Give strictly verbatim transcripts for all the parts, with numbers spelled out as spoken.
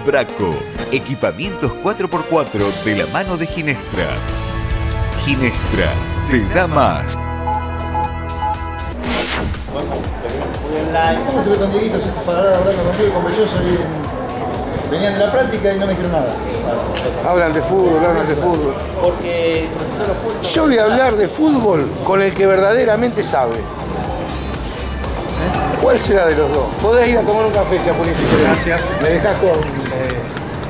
Braco, equipamientos cuatro por cuatro de la mano de Ginestra. Ginestra te da más. ¿Cómo estuve con Dieguito? Se pararon hablando conmigo, conversó, soy... Venían de la práctica y no me dijeron nada. Hablan de fútbol, hablan de fútbol. Porque yo voy a hablar de fútbol con el que verdaderamente sabe. ¿Cuál será de los dos? Podés ir a tomar un café, Chapulín. Gracias. ¿Me dejás con, Eh,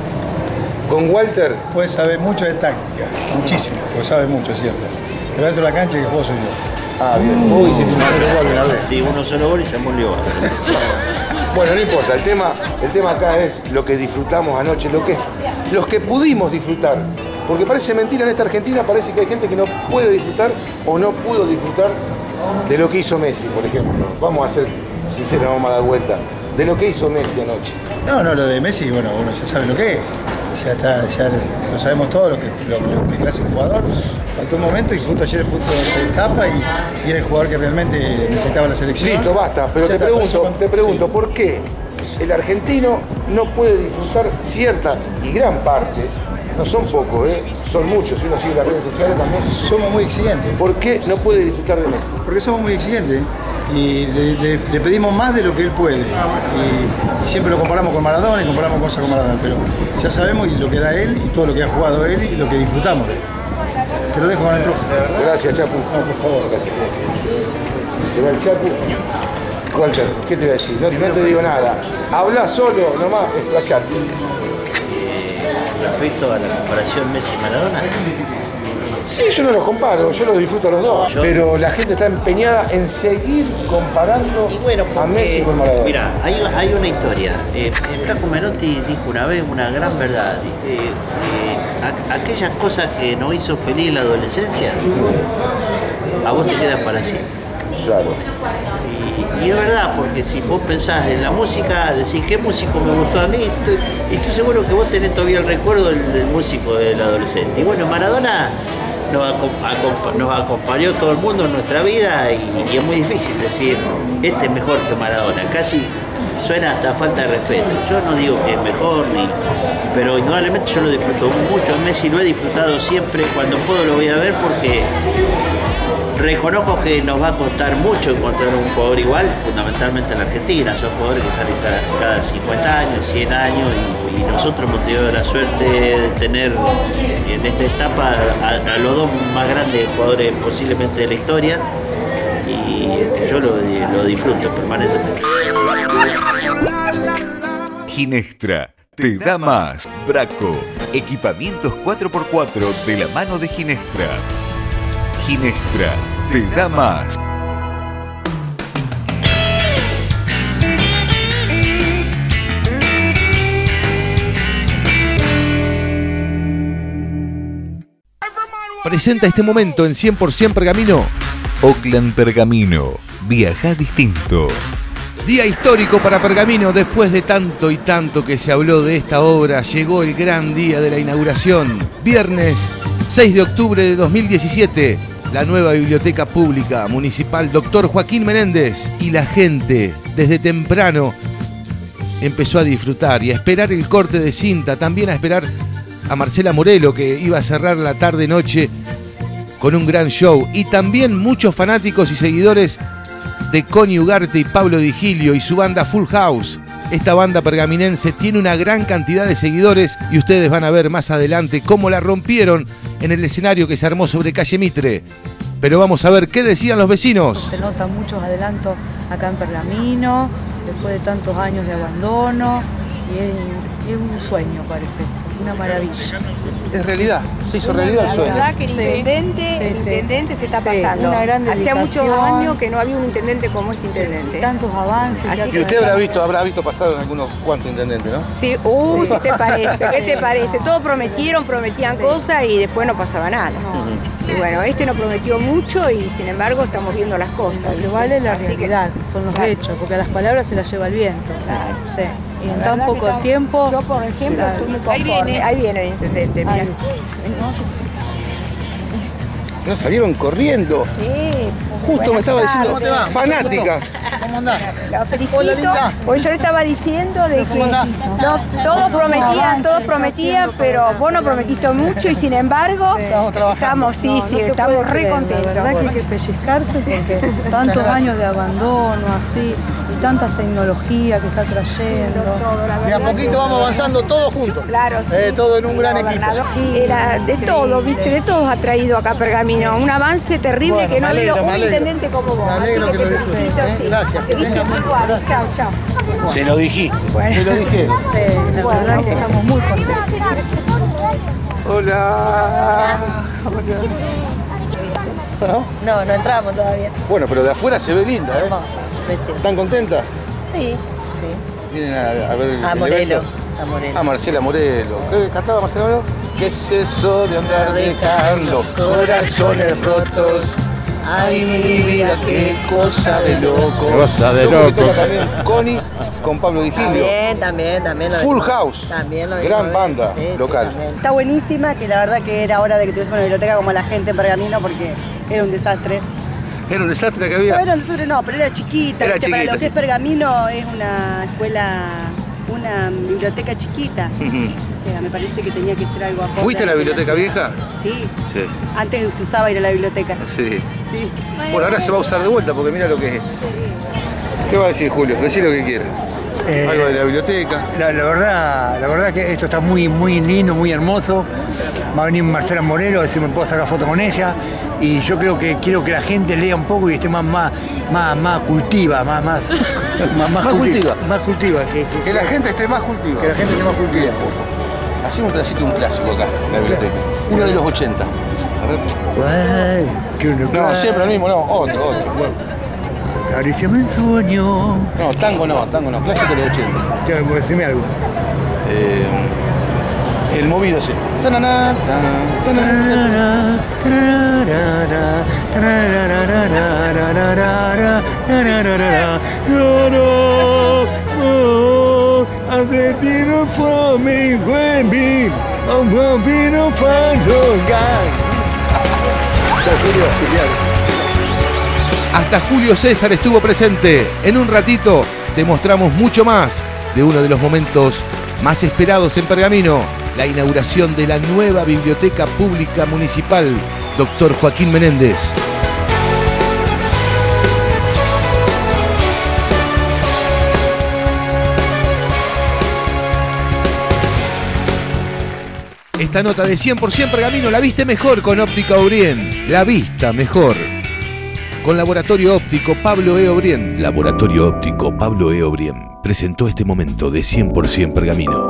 con Walter? puede saber mucho de táctica, muchísimo, porque sabe mucho, es cierto. Pero dentro de la cancha que juego soy yo. Ah, bien. Vos hiciste un gol una vez. Sí, uno solo gol y se murió. Bueno, no importa, el tema, el tema acá es lo que disfrutamos anoche, lo que, los que pudimos disfrutar. Porque parece mentira, en esta Argentina parece que hay gente que no puede disfrutar o no pudo disfrutar de lo que hizo Messi, por ejemplo. Vamos a ser sinceros, vamos a dar vuelta. De lo que hizo Messi anoche. No, no, lo de Messi, bueno, uno ya sabe lo que es. Ya está, ya lo sabemos todo, lo que, lo, lo que clase de jugador. Faltó un momento y justo ayer el fútbol se escapa y, y era el jugador que realmente necesitaba la selección. Listo, basta, pero Ya te está, pregunto, con- te pregunto, sí. ¿por qué el argentino no puede disfrutar cierta y gran parte? No son pocos, ¿eh? Son muchos, si uno sigue las redes sociales también. Somos muy exigentes. ¿Por qué no puede disfrutar de Messi? Porque somos muy exigentes y le, le- le pedimos más de lo que él puede. Y, y siempre lo comparamos con Maradona y comparamos cosas con Maradona. Pero ya sabemos y lo que da él y todo lo que ha jugado él y lo que disfrutamos de él. Te lo dejo con el profe. Gracias, Chapu. No, por favor. Gracias. Se va el Chapu. Walter, ¿qué te voy a decir? No, no te digo nada. Habla solo, nomás, explayate. Respecto a la comparación Messi-Maradona, Sí, yo no los comparo, yo los disfruto los dos. Yo- Pero la gente está empeñada en seguir comparando y bueno, a porque, Messi con Maradona. mira, hay, hay una historia. Eh, el Flaco Menotti dijo una vez una gran verdad. Eh, eh, a- aquellas cosas que nos hizo feliz en la adolescencia, a vos te quedan para siempre. Claro. Y, y es verdad, porque si vos pensás en la música, decís qué músico me gustó a mí, estoy, estoy seguro que vos tenés todavía el recuerdo del, del músico del adolescente. Y bueno, Maradona nos, acom- acompa- nos acompañó todo el mundo en nuestra vida y, y es muy difícil decir, este es mejor que Maradona. Casi suena hasta falta de respeto. Yo no digo que es mejor, ni, pero indudablemente yo lo disfruto mucho. A Messi lo he disfrutado siempre, cuando puedo lo voy a ver porque reconozco que nos va a costar mucho encontrar un jugador igual, fundamentalmente en la Argentina. Son jugadores que salen cada, cada cincuenta años, cien años, y, y nosotros hemos tenido la suerte de tener en esta etapa a, a los dos más grandes jugadores posiblemente de la historia, y este, yo lo, lo disfruto permanentemente. Ginestra te da más. Braco, equipamientos cuatro por cuatro de la mano de Ginestra. Ginestra te da más. Presenta este momento en cien por ciento Pergamino. Oakland Pergamino. Viaja distinto. Día histórico para Pergamino. Después de tanto y tanto que se habló de esta obra, llegó el gran día de la inauguración. Viernes seis de octubre de dos mil diecisiete. La nueva Biblioteca Pública Municipal Doctor Joaquín Menéndez. Y la gente, desde temprano, empezó a disfrutar y a esperar el corte de cinta. También a esperar a Marcela Morelo, que iba a cerrar la tarde-noche con un gran show. Y también muchos fanáticos y seguidores de Connie Ugarte y Pablo Di Gilio y su banda Full House. Esta banda pergaminense tiene una gran cantidad de seguidores y ustedes van a ver más adelante cómo la rompieron en el escenario que se armó sobre calle Mitre. Pero vamos a ver qué decían los vecinos. Se notan muchos adelantos acá en Pergamino, después de tantos años de abandono, y es, es un sueño, parece, una maravilla. Es realidad, se hizo realidad el La sueño. verdad que el Sí. intendente, Sí, el sí. intendente se está Sí, pasando. una gran Hacía muchos dedicación. años que no había un intendente como este intendente. Tantos avances. Así que Y que ha usted habrá visto, habrá visto pasar en algunos cuantos intendentes, ¿no? Sí, uh, ¿si te parece? ¿Qué te parece? Todos prometieron, prometían cosas y después no pasaba nada. Y bueno, este nos prometió mucho y sin embargo estamos viendo las cosas. Lo que vale la Así que- realidad, son los Claro. hechos, porque a las palabras se las lleva el viento. Claro. Sí. Y en La tan verdad que poco estamos- tiempo. Yo, por ejemplo, Claro. estoy muy conforme. Ahí viene el intendente, mira. Ahí. No, salieron corriendo. Sí. Justo me estaba diciendo, ¿Cómo te va? fanática. ¿Cómo andás? La felicito. Hola, linda. Pues yo le estaba diciendo de que ¿Cómo andás? no, todos prometían, todos prometían, pero vos no prometiste mucho y sin embargo Estamos trabajando. estamos, sí, No, no sí, se estamos puede re creer, contentos. La verdad que hay que pellizcarse porque tantos años de abandono así y tanta tecnología que está trayendo. De a poquito vamos avanzando todos juntos. Claro, sí. Eh, todo en un gran equipo. Era de todo, viste, de todos ha traído acá Pergamino. Un avance terrible Bueno, que no ha me habido alegro, un me alegro. intendente como vos. Me alegro Así que que lo te disfrutes, felicito, ¿eh? sí. Gracias, que Seguís tengas siendo mucho. igual. Chao, chao. Se lo dijiste. Bueno. Se lo dije. Sí, la verdad que estamos muy contentos. Hola. No, no entramos todavía. Bueno, pero de afuera se ve linda, ¿eh? Vamos, vestido. ¿Están contentas? Sí, sí. Vienen a, a ver el, A el Morelo. evento. A Morelo. A Marcela Morelo. ¿Qué cantaba Marcela Morelo? ¿Qué es eso de andar dejando corazones rotos? Ay, mi vida, qué cosa de loco. Cosa de Luego que loco. toca también Connie con Pablo Di Gilio. También, también, también. lo Full vimos. House. También lo vimos Gran ver. banda Sí, sí, local. también. Está buenísima, que la verdad que era hora de que tuviésemos una biblioteca como la gente en Pergamino porque era un desastre. Era un desastre que No había. era un desastre, no, pero era chiquita. Era ¿viste? Para chiquita, lo que es sí. Pergamino es una escuela, una biblioteca chiquita. O sea, me parece que tenía que ser algo acorde. ¿Fuiste a la biblioteca vieja? Sí, Sí. antes se usaba ir a la biblioteca. Sí. Sí. Bueno, ahora se va a usar de vuelta porque mira lo que es. ¿Qué va a decir Julio? Decí lo que quieras. Eh, Algo de la biblioteca. La, la verdad, la verdad que esto está muy, muy lindo, muy hermoso. Va a venir Marcela Morelo a ver si me puedo sacar foto con ella. Y yo creo que quiero que la gente lea un poco y esté más, más, más, más cultiva, más, más, más, Más cultiva. Más cultiva. Que, que- Que la gente esté más cultiva. que la gente esté más cultiva. Hacemos un pedacito de un clásico acá en la biblioteca. Uno de los ochenta. A ver. Ay, que uno- No, siempre el mismo, no, otro, otro. Acaríciame en sueño. No, tango no, tango no, clásico de los ochenta. ¿Qué, decime algo? Eh, el movido ese. Tanana, tan, tanana. Tararara, tararara, tararara, tararara. Oh, a destino for me, baby. I'm gonna find your guy. Hasta Julio César estuvo presente. En un ratito te mostramos mucho más de uno de los momentos más esperados en Pergamino, la inauguración de la nueva Biblioteca Pública Municipal, doctor Joaquín Menéndez. Esta nota de cien por ciento Pergamino la viste mejor con Óptica O'Brien. La vista mejor. Con Laboratorio Óptico Pablo E. O'Brien. Laboratorio Óptico Pablo E. O'Brien presentó este momento de cien por ciento Pergamino.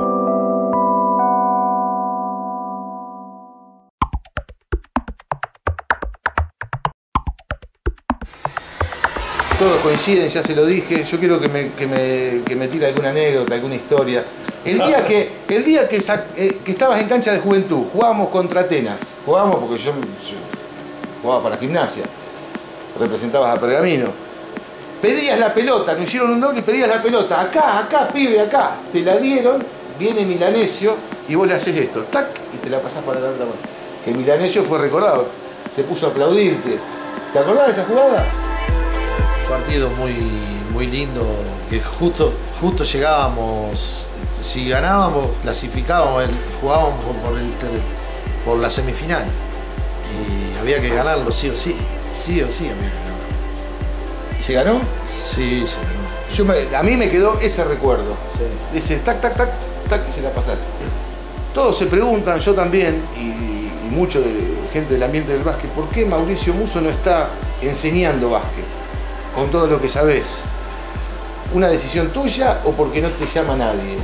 Todos coinciden, ya se lo dije. Yo quiero que me, que me, que me tire alguna anécdota, alguna historia. El día que, el día que, sac- eh, que estabas en cancha de juventud, jugábamos contra Atenas. Jugábamos porque yo, yo jugaba para Gimnasia. Representabas a Pergamino. Pedías la pelota, nos hicieron un doble y pedías la pelota. Acá, acá, pibe, acá. Te la dieron, viene Milanesio y vos le haces esto. Tac, y te la pasás para la otra mano. Que Milanesio fue recordado. Se puso a aplaudirte. ¿Te acordás de esa jugada? Partido muy, muy lindo, que justo, justo llegábamos, si ganábamos, clasificábamos, el- jugábamos por, por el ter- por la semifinal y había que ganarlo sí o sí, sí o sí había que ganarlo. ¿Y se ganó? Sí, se ganó. Yo me- a mí me quedó ese recuerdo. Sí. Dice tac, tac, tac, tac, y se la pasaste. Todos se preguntan, yo también, y, y mucho de gente del ambiente del básquet, ¿por qué Mauricio Musso no está enseñando básquet? Con todo lo que sabés. ¿Una decisión tuya o porque no te llama nadie?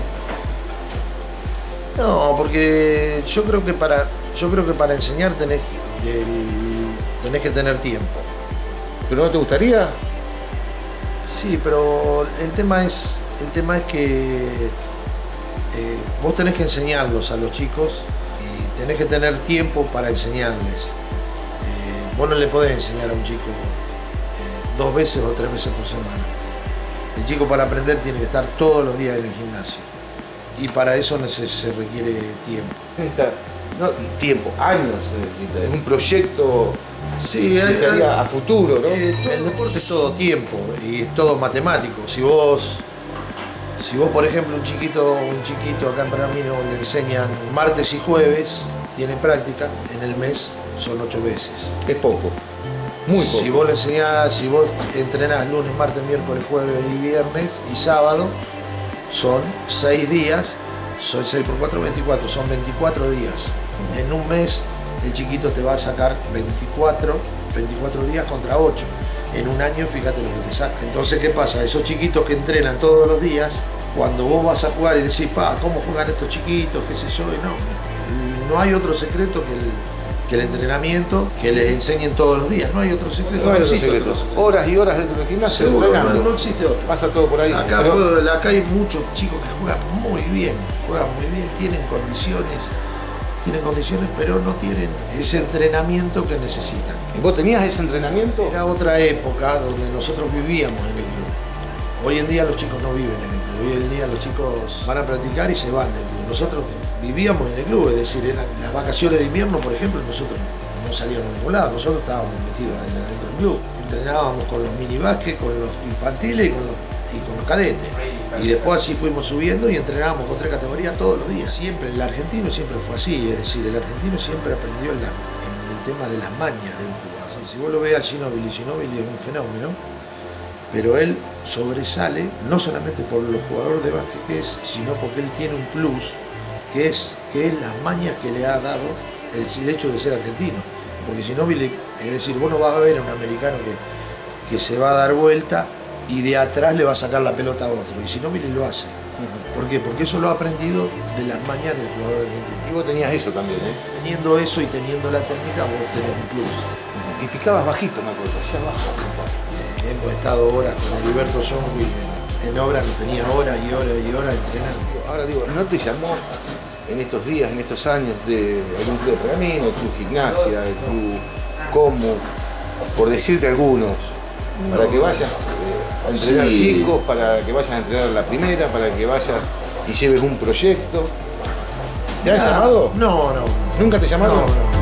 No, porque yo creo que para, yo creo que para enseñar tenés, del- tenés que tener tiempo. ¿Pero no te gustaría? Sí, pero el tema es, el tema es que eh, vos tenés que enseñarlos a los chicos y tenés que tener tiempo para enseñarles. Eh, vos no le podés enseñar a un chico eh, dos veces o tres veces por semana. El chico para aprender tiene que estar todos los días en el gimnasio y para eso neces- se requiere tiempo. Necesita No, tiempo, años se necesita. Es un proyecto Sí, que es, sería a futuro, ¿no? Eh, el deporte es todo tiempo y es todo matemático. Si vos, si vos por ejemplo, un chiquito, un chiquito acá en Pergamino le enseñan martes y jueves, tiene práctica, en el mes son ocho veces. Es poco, muy poco. Si vos le enseñás, si vos entrenás lunes, martes, miércoles, jueves y viernes y sábado, son seis días, son seis por cuatro, veinticuatro, son veinticuatro días. En un mes el chiquito te va a sacar veinticuatro, veinticuatro días contra ocho. En un año, fíjate lo que te saca. Entonces, ¿qué pasa? Esos chiquitos que entrenan todos los días, cuando vos vas a jugar y decís, pa, ¿cómo juegan estos chiquitos? ¿Qué sé yo? Y no, no hay otro secreto que el, que el entrenamiento, que les enseñen todos los días. No hay otro secreto. No hay otro existe secreto. otro secreto. Horas y horas dentro del gimnasio. Seguro, no, entrenando. no existe otro. Pasa todo por ahí. Acá, pero- puedo- acá hay muchos chicos que juegan muy bien, juegan muy bien, tienen condiciones, tienen condiciones, pero no tienen ese entrenamiento que necesitan. ¿Y vos tenías ese entrenamiento? Era otra época donde nosotros vivíamos en el club. Hoy en día los chicos no viven en el club, hoy en día los chicos van a practicar y se van del club. Nosotros vivíamos en el club, es decir, eran las vacaciones de invierno, por ejemplo, nosotros no salíamos a ningún lado, nosotros estábamos metidos dentro del club. Entrenábamos con los minibásquet, con los infantiles y con los, y con los cadetes. Y después así fuimos subiendo y entrenábamos con tres categorías todos los días. Siempre, el argentino siempre fue así, es decir, el argentino siempre aprendió en, la- en el tema de las mañas de un jugador. Si vos lo ves a Ginóbili, Ginóbili es un fenómeno, pero él sobresale no solamente por los jugadores de básquet que es, sino porque él tiene un plus, que es, que es las mañas que le ha dado el, el hecho de ser argentino. Porque Ginóbili, es decir, vos no vas a ver a un americano que, que se va a dar vuelta y de atrás le va a sacar la pelota a otro. Y Ginóbili lo hace. ¿Por qué? Porque eso lo ha aprendido de las mañas del jugador argentino. Y vos tenías eso también, ¿eh? Teniendo eso y teniendo la técnica, vos tenés un plus. Y picabas bajito, me acuerdo, hacía bajo. Eh, hemos estado horas con Heriberto Jonwi en, en obra, no tenía horas y horas y horas entrenando. Ahora digo, ¿no te llamó en estos días, en estos años, de algún club de Pergamino, el club Gimnasia, el club Como, por decirte algunos, para que vayas eh, a entrenar Sí. chicos, para que vayas a entrenar la primera, para que vayas y lleves un proyecto? ¿Te han Ah, llamado? No, no. ¿Nunca te llamaron? No, no.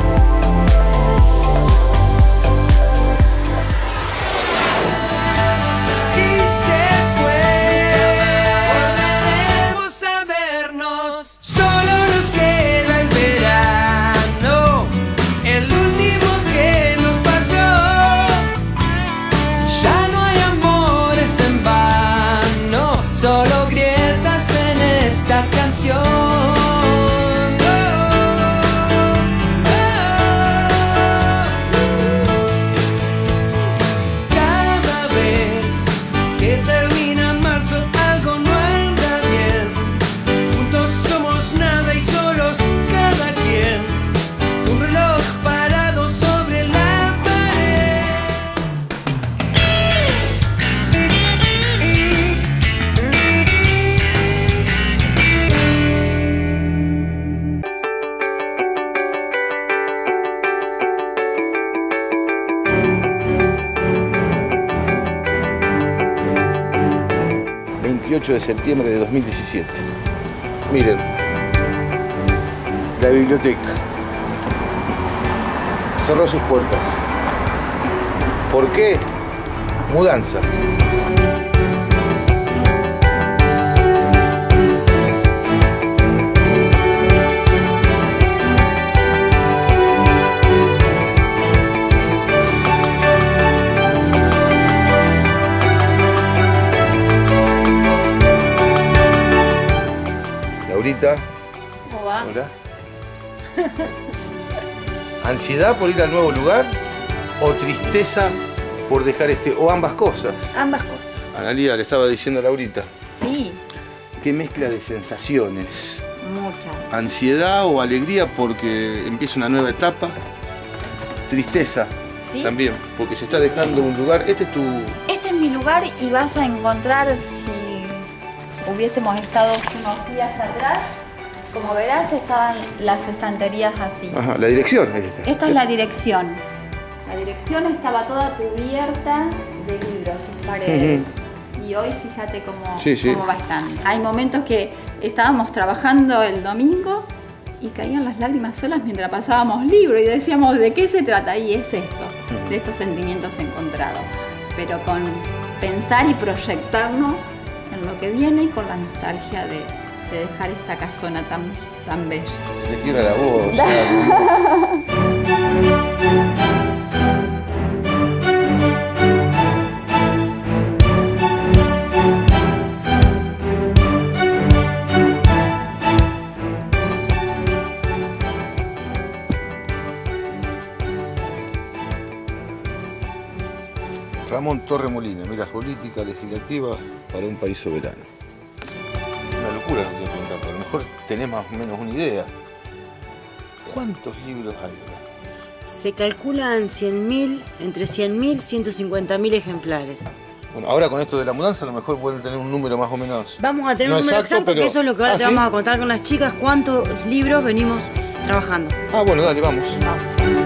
Volveremos a vernos. Solo nos queda el verano, el último que nos pasó. Ya no hay amores en vano, solo grietas en esta canción. Cada vez que termina marzo algo no anda bien. Juntos somos nada y solos cada quien. Un reloj parado sobre la pared. veintiocho de septiembre de dos mil diecisiete. Miren, la biblioteca cerró sus puertas. ¿Por qué? Mudanza. Laurita. ¿Cómo va? Hola. ¿Ansiedad por ir al nuevo lugar o tristeza por dejar este, o ambas cosas? Ambas cosas. Analía le estaba diciendo a Laurita, Sí, qué mezcla de sensaciones. muchas. Ansiedad o alegría porque empieza una nueva etapa. Tristeza ¿Sí? también, porque se está dejando un lugar. Este es tu... Este es mi lugar y vas a encontrar, si hubiésemos estado unos días atrás, como verás, estaban las estanterías así. Ajá, la dirección es esta. Esta es la dirección. La dirección estaba toda cubierta de libros, sus paredes. Y hoy fíjate cómo, Sí, sí. cómo va estando. Hay momentos que estábamos trabajando el domingo y caían las lágrimas solas mientras pasábamos libro y decíamos, ¿de qué se trata? Y es esto, de estos sentimientos encontrados, pero con pensar y proyectarnos en lo que viene y con la nostalgia de, de dejar esta casona tan, tan bella. Te quiero la voz. Ya. Ramón Torremolina, mira, política legislativa para un país soberano. Una locura lo que voy a preguntar, pero a lo mejor tenés más o menos una idea. ¿Cuántos libros hay? Se calculan cien mil, entre cien mil y ciento cincuenta mil ejemplares. Bueno, ahora con esto de la mudanza a lo mejor pueden tener un número más o menos. Vamos a tener no un número exacto, exacto, pero... que eso es lo que ahora ¿Ah, te sí? vamos a contar con las chicas, cuántos libros venimos trabajando. Ah, bueno, dale, vamos. Vamos.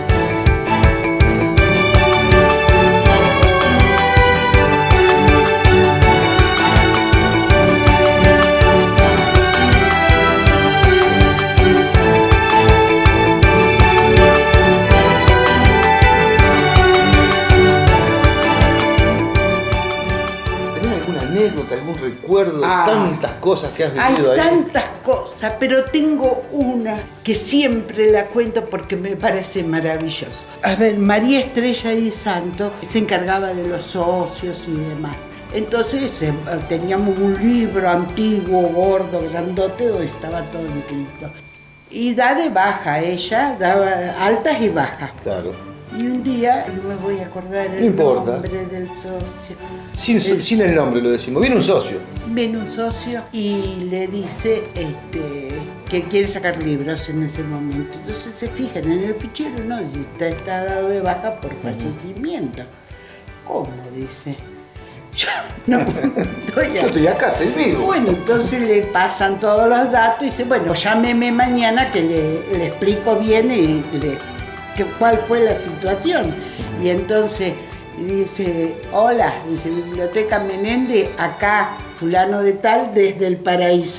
Anécdota, algún recuerdo, Ah, tantas cosas que has vivido Hay ahí. tantas cosas, pero tengo una que siempre la cuento porque me parece maravilloso. A ver, María Estrella y Santo se encargaba de los socios y demás. Entonces eh, teníamos un libro antiguo, gordo, grandote, donde estaba todo inscrito. Y da de baja, ella daba altas y bajas. Claro. Y un día, no me voy a acordar el No importa. nombre del socio. Sin, El- sin el nombre lo decimos. Viene un socio. Viene un socio y le dice este, que quiere sacar libros en ese momento. Entonces se fijan en el fichero, no, si está, está dado de baja por fallecimiento. ¿Cómo? Dice. Yo no estoy Yo estoy acá, estoy vivo. Bueno, entonces le pasan todos los datos y dice, bueno, llámeme mañana que le, le explico bien y le, que, cuál fue la situación. Y entonces dice, hola, dice, Biblioteca Menéndez, acá, fulano de tal, desde el paraíso.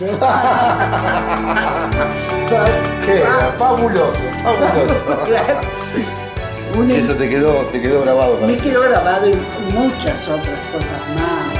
Qué fabuloso, fabuloso. Un- Y eso te quedó, te quedó grabado para Me siempre. quedó grabado y muchas otras cosas más.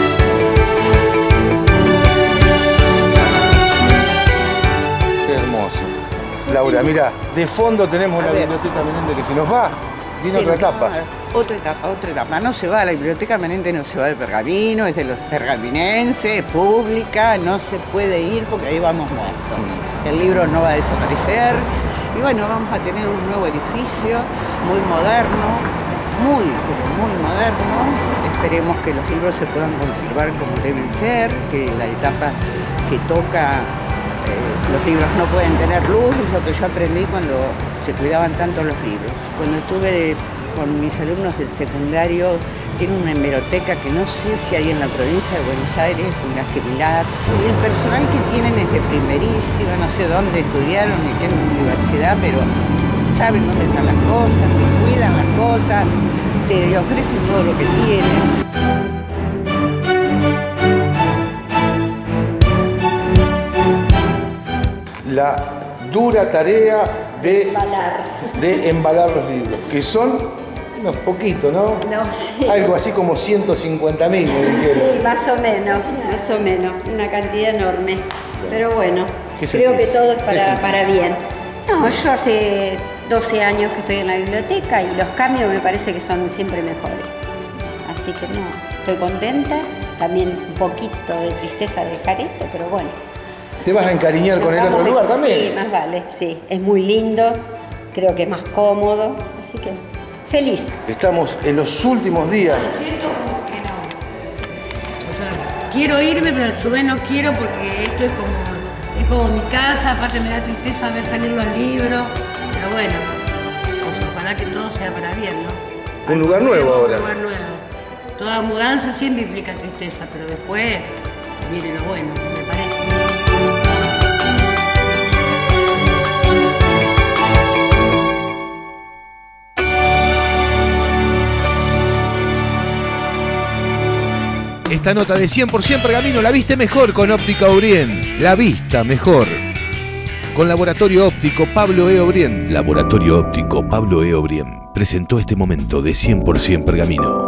Qué hermoso. Laura, mira, de fondo tenemos A la ver. Biblioteca Menéndez que se nos va. Viene Sí, otra no, etapa. Otra etapa, otra etapa. No se va, la Biblioteca Menéndez no se va de Pergamino, es de los pergaminenses, es pública, no se puede ir porque ahí vamos muertos. El libro no va a desaparecer. Y bueno, vamos a tener un nuevo edificio, muy moderno, muy, pero muy moderno. Esperemos que los libros se puedan conservar como deben ser, que la etapa que toca, eh, los libros no pueden tener luz, es lo que yo aprendí cuando se cuidaban tanto los libros. Cuando estuve con mis alumnos del secundario, tiene una hemeroteca que no sé si hay en la provincia de Buenos Aires, una similar. Y el personal que tienen es de primerísimo, no sé dónde estudiaron ni qué universidad, pero saben dónde están las cosas, te cuidan las cosas, te ofrecen todo lo que tienen. La dura tarea de Embalar. de embalar los libros, que son unos poquitos, ¿no? No, sí. Algo así como ciento cincuenta mil, me dijeron. Sí, más o menos, más o menos, una cantidad enorme. Pero bueno, ¿Qué creo que sentís? todo es ¿Qué para, sentís? para bien. No, yo hace doce años que estoy en la biblioteca y los cambios me parece que son siempre mejores. Así que no, estoy contenta, también un poquito de tristeza de dejar esto, pero bueno. ¿Te vas a encariñar con el Nos otro vamos lugar a- también? Sí, más vale, sí. Es muy lindo, creo que es más cómodo, así que feliz. Estamos en los últimos días. Siento como que no. O sea, quiero irme, pero a su vez no quiero porque esto es como, es como mi casa, aparte me da tristeza ver salir los libros, pero bueno, pues ojalá que todo sea para bien, ¿no? Un lugar nuevo Un ahora. lugar nuevo. Toda mudanza siempre implica tristeza, pero después viene lo bueno, me parece. Esta nota de cien por ciento Pergamino la viste mejor con Óptica Urien. La vista mejor. Con Laboratorio Óptico Pablo E. Obrien. Laboratorio Óptico Pablo E. Obrien presentó este momento de cien por ciento Pergamino.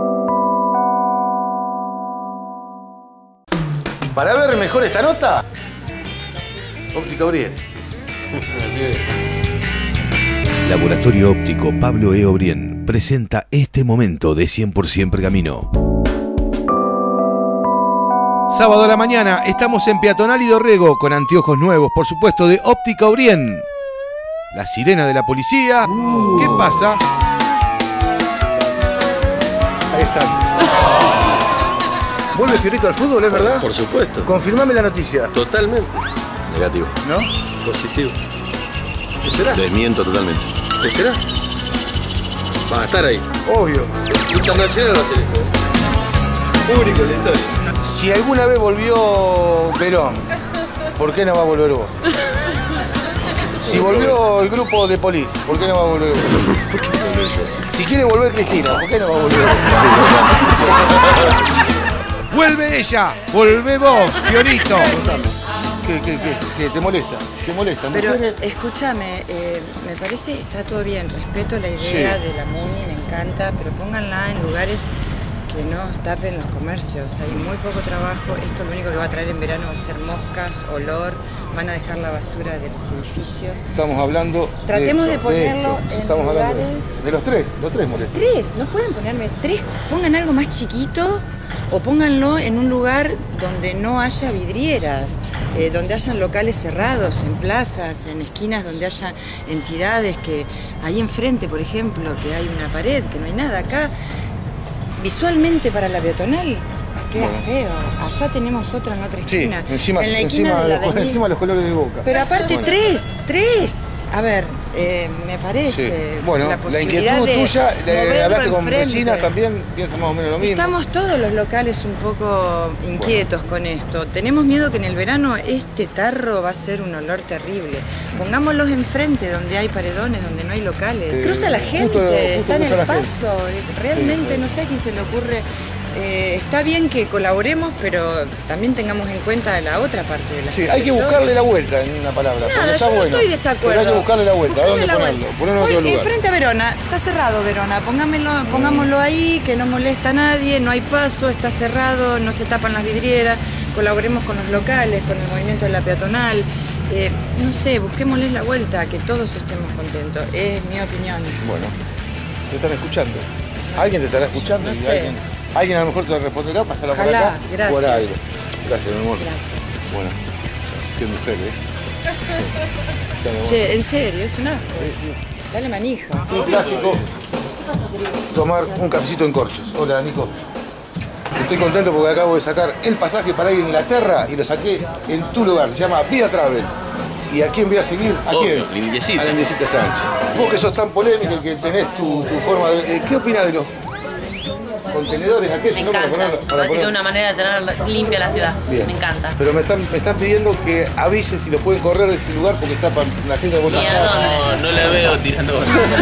Para ver mejor esta nota, Óptica Obrien. Laboratorio Óptico Pablo E. Obrien presenta este momento de cien por ciento Pergamino. Sábado a la mañana estamos en Peatonal y Dorrego con anteojos nuevos, por supuesto, de Óptica Obrien. La sirena de la policía. Uh. ¿Qué pasa? Ahí está. ¿Vuelve Fiorito al fútbol, es verdad? Por supuesto. Confirmame la noticia. Totalmente. Negativo. ¿No? Positivo. ¿Esperás? Desmiento totalmente. ¿Esperás? Va a estar ahí. Obvio. Internacional va a ser esto. Único en la historia. Si alguna vez volvió Verón, ¿por qué no va a volver vos? Si volvió el grupo de Police, ¿por qué no va a volver vos? Si quiere volver Cristina, ¿por qué no va a volver vos? ¡Vuelve ella! ¡Volvé vos, Fiorito! ¿Qué, qué, qué, qué? ¿Te molesta? ¿Te molesta? Pero ¿Mujeres? escúchame, eh, me parece que está todo bien. Respeto la idea Sí. de la MUNI, me encanta, pero pónganla en lugares que no tapen los comercios. Hay muy poco trabajo. Esto lo único que va a traer en verano va a ser moscas, olor, van a dejar la basura de los edificios. Estamos hablando Tratemos de, esto, ponerlo esto. en Estamos hablando de, lugares... de los tres, los tres molestan. Tres, no pueden ponerme tres. Pongan algo más chiquito o pónganlo en un lugar donde no haya vidrieras, eh, donde hayan locales cerrados, en plazas, en esquinas donde haya entidades, que ahí enfrente, por ejemplo, que hay una pared, que no hay nada acá. Visualmente para la peatonal queda Bueno. feo. Allá tenemos otra en otra Sí, esquina. encima, en la esquina encima, de la los, avenida. encima los colores de Boca. Pero aparte Bueno. tres, tres. A ver, eh, me parece. Sí. Bueno, la, la, posibilidad inquietud de tuya, de- moverlo hablaste con enfrente. vecinas también, piensan más o menos lo mismo. Estamos todos los locales un poco inquietos con esto. Tenemos miedo que en el verano este tarro va a ser un olor terrible. Pongámoslos enfrente donde hay paredones, donde no hay locales. Eh, Cruza la justo- gente, justo está en cruza el la paso. Realmente Sí, sí. no sé a quién se le ocurre. Eh, está bien que colaboremos, pero también tengamos en cuenta la otra parte de la Sí, gente. hay que Yo- buscarle la vuelta en una palabra. porque Nada, está yo no bueno. estoy de desacuerdo. Pero hay que buscarle la vuelta. ¿A Buscame dónde la ponerlo? vuelta. Ponerlo en otro Hoy, lugar. enfrente a Verona, está cerrado Verona, pongámoslo, pongámoslo ahí, que no molesta a nadie, no hay paso, está cerrado, no se tapan las vidrieras, colaboremos con los locales, con el movimiento de la peatonal, eh, no sé, busquémosles la vuelta, que todos estemos contentos, es mi opinión. Bueno, te están escuchando. ¿Alguien te estará escuchando? No Y sé. alguien, alguien a lo mejor te responderá, pasarla por Ojalá, acá. gracias. Por algo. Gracias, mi amor. Gracias. Bueno, qué mujer, ¿eh? Ya, mi amor. Che, en serio, es un asco. Dale manija. Un clásico, tomar un cafecito en corchos. Hola, Nico. Estoy contento porque acabo de sacar el pasaje para ir a Inglaterra y lo saqué en tu lugar. Se llama Vida Travel. ¿Y a quién voy a seguir? ¿A Obvio, quién? Lindiecita. A Lindiecita Sánchez. Vos que sos tan polémica y que tenés tu, tu forma de... eh, ¿Qué opinas de los contenedores aquellos? Me ¿no? Para encanta. ponerlo- Me para parece que poner- es una manera de tener limpia la ciudad. Bien. Me encanta. Pero me están, me están pidiendo que avise si lo pueden correr de ese lugar porque tapan la gente de ¿Y a dónde? No, no la veo tirando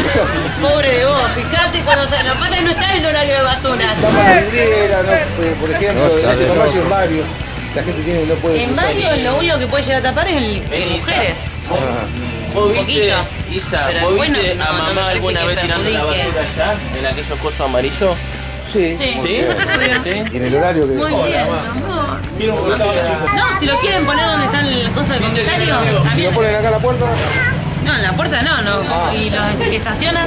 Pobre de vos, fíjate cuando se lo pasa y no está en el horario de basuras. Tapan la vidriera, ¿no? Eh, por ejemplo, No, en ya este de comercio loco. en varios. La gente tiene, no puede En cruzar. varios lo único que puede llegar a tapar es el, el mujeres. ¿Vos Un viste, poquito. Isa, Pero vos bueno, viste no, a no me mamá parece alguna que vez tirando la perjudique. basura allá, en aquellos cosos amarillos? Sí. Sí. ¿Sí? Y en el horario que... Muy bien, amor. No, si lo quieren poner donde está el coso de comisario, Si lo también. ponen acá a la puerta... No, en la puerta no, no. ¿Y los que estacionan?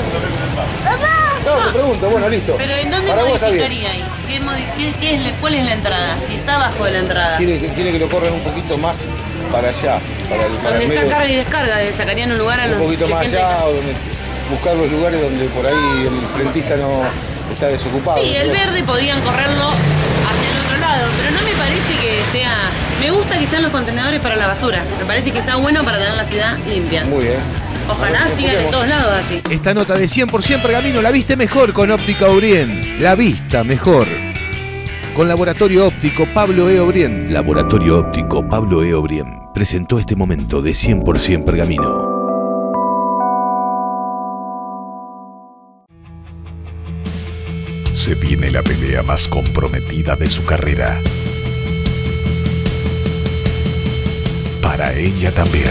No, te pregunto, bueno, listo. Pero ¿en dónde Para vos está bien. modificaría ahí? ¿Qué modi- qué- qué es la- ¿Cuál es la entrada? Si está abajo de la entrada. Quiere, que- quiere que lo corran un poquito más para allá, para el, para Donde el está medio, carga y descarga, le sacarían un lugar a los un poquito más gente- allá, o donde, buscar los lugares donde por ahí el frentista no está desocupado. Sí, el ¿no? verde podrían correrlo hacia el otro lado, pero no me parece que sea... Me gusta que están los contenedores para la basura. Me parece que está bueno para tener la ciudad limpia. Muy bien. Ojalá sigan en todos lados así. Esta nota de cien por ciento Pergamino la viste mejor con Óptica Obrien. La vista mejor. Con Laboratorio Óptico Pablo E. Obrien. Laboratorio Óptico Pablo E. Obrien presentó este momento de cien por ciento Pergamino. Se viene la pelea más comprometida de su carrera. Para para ella también.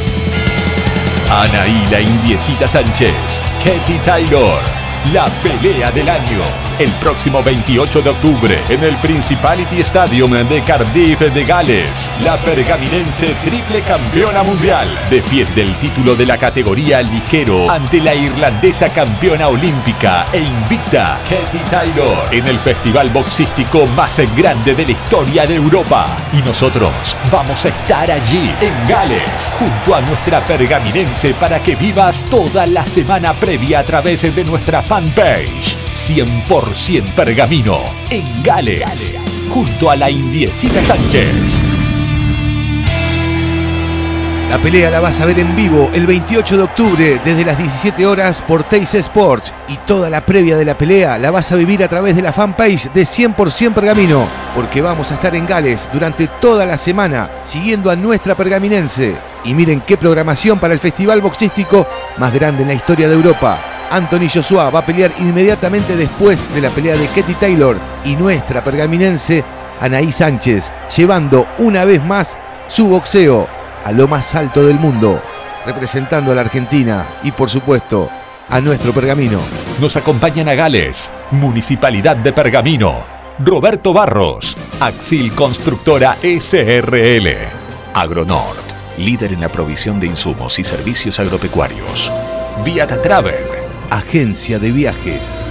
Anaí la Indiecita Sánchez, Katie Taylor, la pelea del año. El próximo veintiocho de octubre en el Principality Stadium de Cardiff de Gales, la pergaminense triple campeona mundial defiende el título de la categoría ligero ante la irlandesa campeona olímpica e invicta Katie Taylor en el festival boxístico más grande de la historia de Europa. Y nosotros vamos a estar allí en Gales junto a nuestra pergaminense para que vivas toda la semana previa a través de nuestra fanpage. cien por ciento Pergamino en Gales, Gales, junto a la Indiecita Sánchez. La pelea la vas a ver en vivo el veintiocho de octubre desde las diecisiete horas por Teis Sports, y toda la previa de la pelea la vas a vivir a través de la fanpage de cien por ciento Pergamino, porque vamos a estar en Gales durante toda la semana siguiendo a nuestra pergaminense. Y miren qué programación para el festival boxístico más grande en la historia de Europa. Anthony Joshua va a pelear inmediatamente después de la pelea de Katie Taylor y nuestra pergaminense Anaí Sánchez, llevando una vez más su boxeo a lo más alto del mundo, representando a la Argentina y por supuesto a nuestro Pergamino. Nos acompañan a Gales, Municipalidad de Pergamino, Roberto Barros, Axil Constructora S R L, Agronord, líder en la provisión de insumos y servicios agropecuarios, Viata Travel, agencia de viajes.